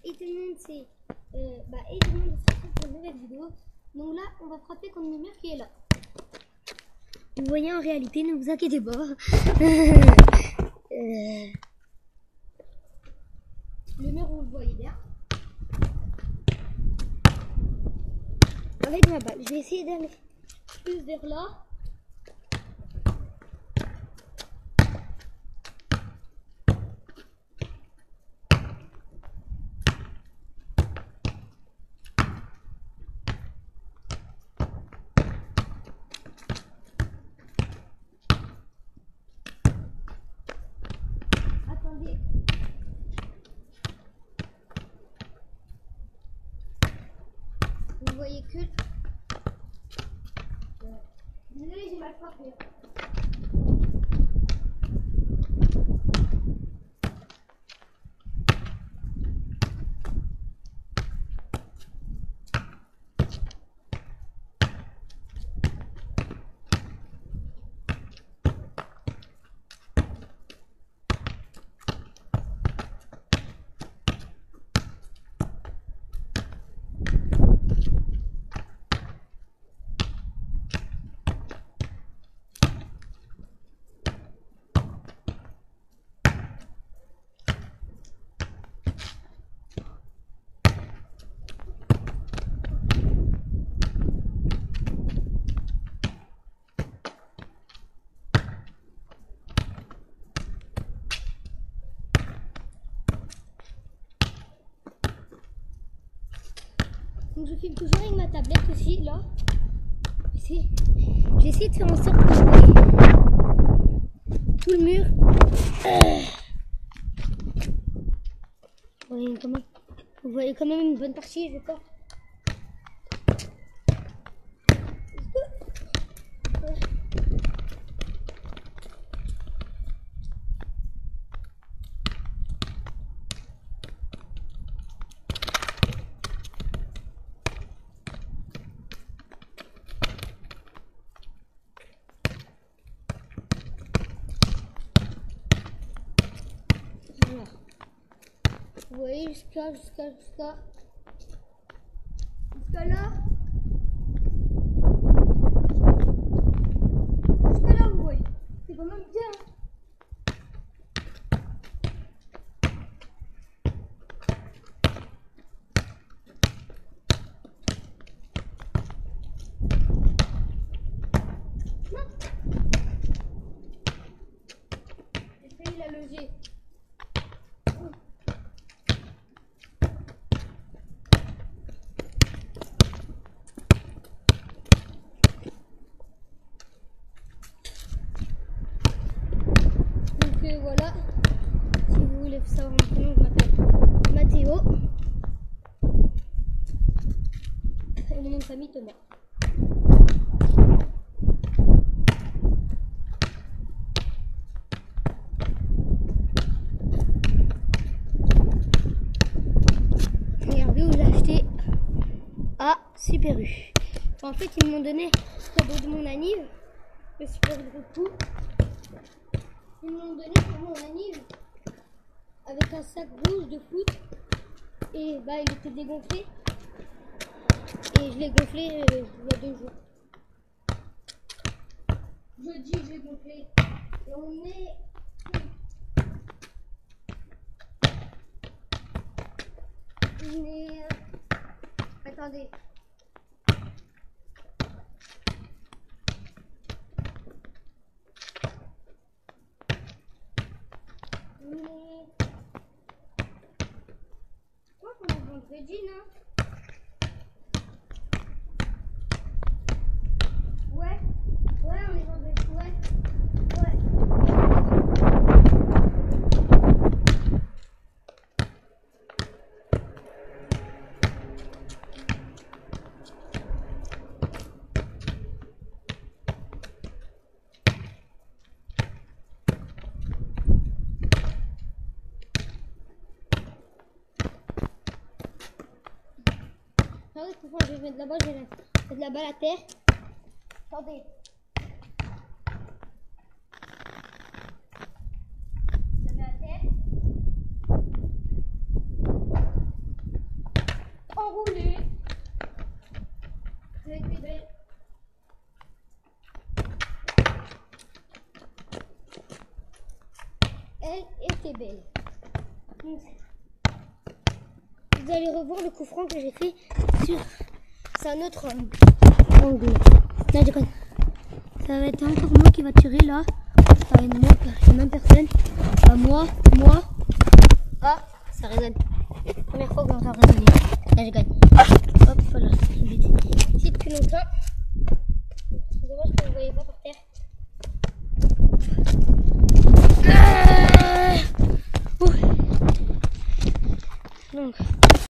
Et tout le monde, c'est et tout le monde se retrouve pour une nouvelle vidéo. Donc là, on va frapper contre le mur qui est là. Vous voyez en réalité, ne vous inquiétez pas. Le mur, vous le voyez bien. Avec ma balle, je vais essayer d'aller plus vers là. Attendez. Vous voyez que... Désolé, j'ai mal frappé. Donc je filme toujours avec ma tablette aussi, là. J'essaie de faire en sorte que vous voyez tout le mur. Vous voyez quand même une bonne partie, je crois. Voilà. Vous voyez jusqu'à là. Jusqu'à là, vous voyez. C'est quand même bien. J'ai failli la loger. Voilà, si vous voulez savoir mon prénom, je m'appelle Mathéo et mon nom de famille Thomas. Regardez où j'ai acheté à Super U. En fait, ils m'ont donné cadeau de mon anniv, le super gros coup. Ils m'ont donné pour mon anniv avec un sac rouge de foot et il était dégonflé et je l'ai gonflé il y a 2 jours. Jeudi je l'ai gonflé et on est attendez. Quoi qu'on est vendredi, non? Ouais, on est vendredi, ouais. Attendez, je vais mettre là-bas, je vais mettre la balle à terre. Attendez. La mets à terre. enroulée. Elle était belle. Elle était belle. Donc, vous allez revoir le coup franc que j'ai fait sur... C'est un autre angle. Là, je déconne. Ça va être encore moi qui va tirer là. Ça va être moi, la même personne. Moi. Ah, ça résonne. Première fois que j'entends résonner. Là, je gagne. Hop, voilà. C'est depuis longtemps.